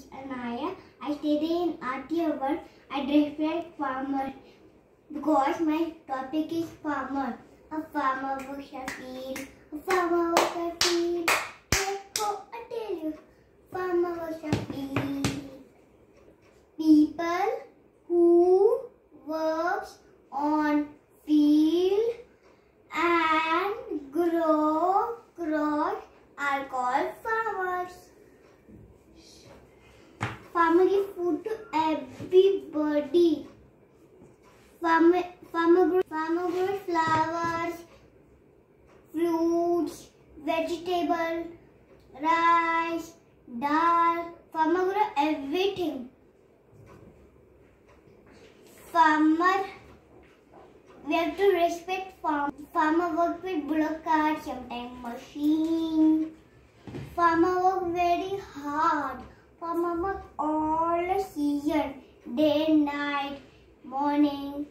is Anaya. I study in RT1. I respect farmer because my topic is farmer. A farmer works a field. A farmer works a field. Oh, I tell you, farmer works a field. People who works on field and grow crops are called farmers. Farmer give food to everybody. Farmer grows flowers, fruits, vegetable, rice, dal. Farmer grow everything. We have to respect farm. Farmer work with bullock cart, sometimes machine. Farmer work very hard. Farmer work all the season, day, night, morning,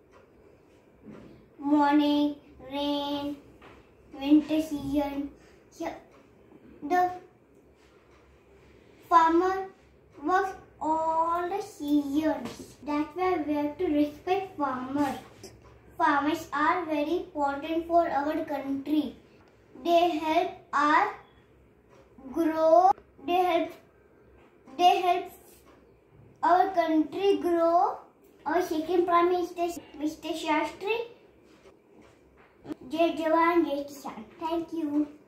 rain, winter season. The farmer works all the seasons. That's why we have to respect farmers. Farmers are very important for our country. They help us grow. They help our country grow. Our second Prime Minister, Mr. Shastri. Jai Jawan, Jai Kisan. Thank you.